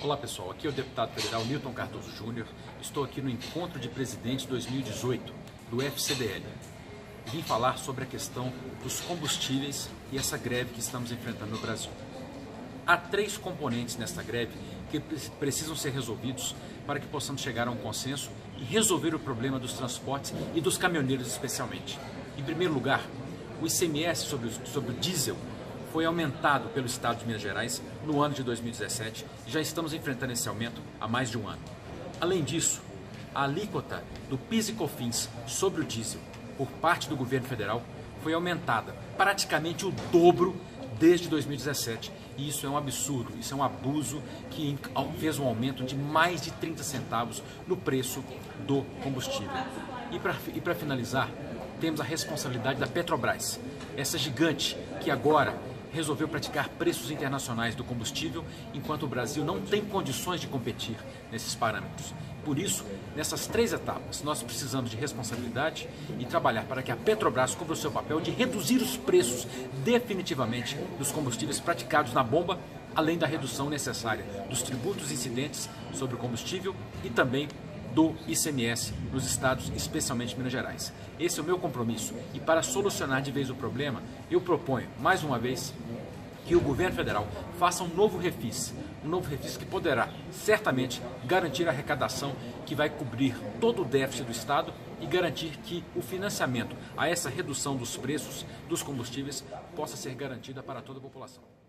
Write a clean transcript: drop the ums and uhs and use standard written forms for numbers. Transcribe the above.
Olá pessoal, aqui é o deputado federal Newton Cardoso Júnior. Estou aqui no Encontro de Presidentes 2018 do FCDL. Vim falar sobre a questão dos combustíveis e essa greve que estamos enfrentando no Brasil. Há três componentes nesta greve que precisam ser resolvidos para que possamos chegar a um consenso e resolver o problema dos transportes e dos caminhoneiros especialmente. Em primeiro lugar, o ICMS sobre o diesel foi aumentado pelo Estado de Minas Gerais no ano de 2017 e já estamos enfrentando esse aumento há mais de um ano. Além disso, a alíquota do PIS e COFINS sobre o diesel por parte do governo federal foi aumentada praticamente o dobro desde 2017 e isso é um absurdo, isso é um abuso que fez um aumento de mais de 30 centavos no preço do combustível. E para finalizar, temos a responsabilidade da Petrobras, essa gigante que agora resolveu praticar preços internacionais do combustível, enquanto o Brasil não tem condições de competir nesses parâmetros. Por isso, nessas três etapas, nós precisamos de responsabilidade e trabalhar para que a Petrobras cumpra o seu papel de reduzir os preços definitivamente dos combustíveis praticados na bomba, além da redução necessária dos tributos incidentes sobre o combustível e também do ICMS nos estados, especialmente Minas Gerais. Esse é o meu compromisso e para solucionar de vez o problema, eu proponho, mais uma vez, que o governo federal faça um novo refis que poderá certamente garantir a arrecadação que vai cobrir todo o déficit do Estado e garantir que o financiamento a essa redução dos preços dos combustíveis possa ser garantida para toda a população.